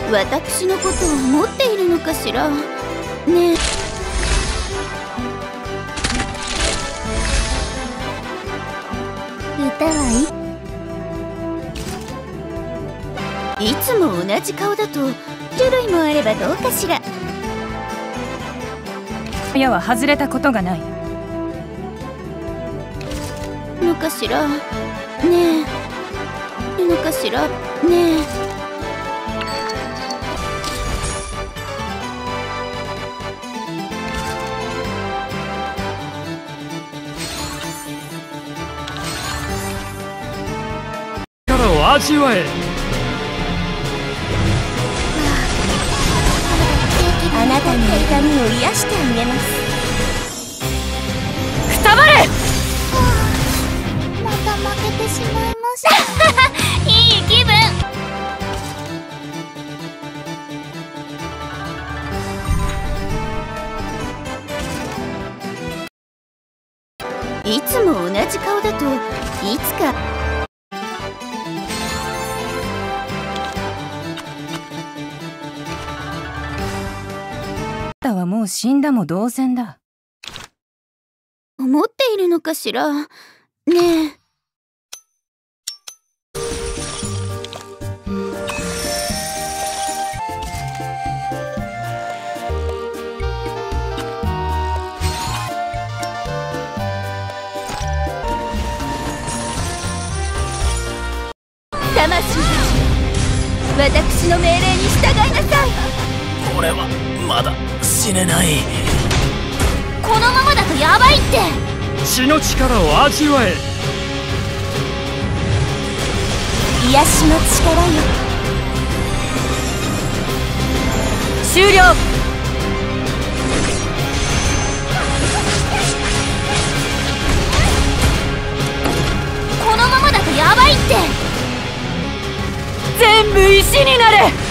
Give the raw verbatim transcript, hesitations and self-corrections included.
私のことを思っているのかしらねえ。歌はいいつも同じ顔だと種類もあればどうかしら。 親は外れたことがないのかしらねえ。のかしらねえ。 味わえ。 あなたの痛みを癒してあげます。 くたばれ。 また負けてしまいましたいい気分。いつも同じ顔だといつか。 あなたはもう死んだも同然だ。 思っているのかしらねえ。魂たち、私の命令に従いなさい。 俺はまだ死ねない。 このままだとヤバいって。 血の力を味わえ。 癒しの力よ。 終了。 このままだとヤバいって。 全部石になれ。